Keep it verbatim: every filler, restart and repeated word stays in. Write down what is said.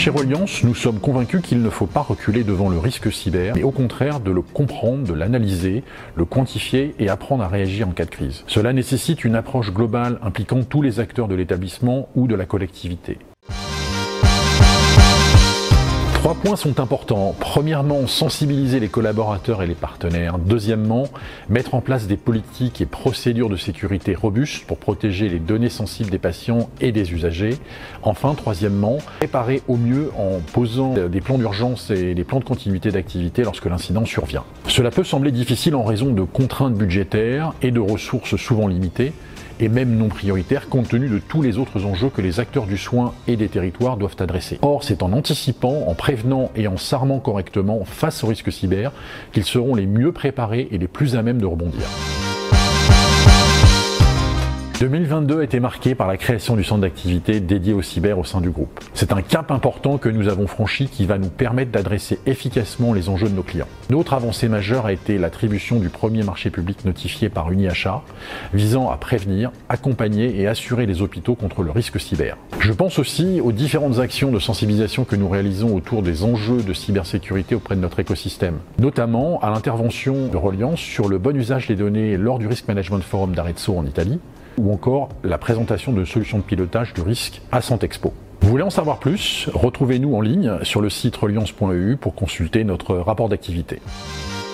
Chez Reliance, nous sommes convaincus qu'il ne faut pas reculer devant le risque cyber, mais au contraire de le comprendre, de l'analyser, le quantifier et apprendre à réagir en cas de crise. Cela nécessite une approche globale impliquant tous les acteurs de l'établissement ou de la collectivité. Trois points sont importants. Premièrement, sensibiliser les collaborateurs et les partenaires. Deuxièmement, mettre en place des politiques et procédures de sécurité robustes pour protéger les données sensibles des patients et des usagers. Enfin, troisièmement, préparer au mieux en posant des plans d'urgence et des plans de continuité d'activité lorsque l'incident survient. Cela peut sembler difficile en raison de contraintes budgétaires et de ressources souvent limitées, et même non prioritaires compte tenu de tous les autres enjeux que les acteurs du soin et des territoires doivent adresser. Or, c'est en anticipant, en prévenant et en s'armant correctement face aux risques cyber qu'ils seront les mieux préparés et les plus à même de rebondir. deux mille vingt-deux a été marqué par la création du centre d'activité dédié au cyber au sein du groupe. C'est un cap important que nous avons franchi qui va nous permettre d'adresser efficacement les enjeux de nos clients. Une autre avancée majeure a été l'attribution du premier marché public notifié par UniHA, visant à prévenir, accompagner et assurer les hôpitaux contre le risque cyber. Je pense aussi aux différentes actions de sensibilisation que nous réalisons autour des enjeux de cybersécurité auprès de notre écosystème, notamment à l'intervention de Reliance sur le bon usage des données lors du Risk Management Forum d'Arezzo en Italie, ou encore la présentation de solutions de pilotage du risque à Santexpo. Vous voulez en savoir plus? Retrouvez-nous en ligne sur le site reliance point e u pour consulter notre rapport d'activité.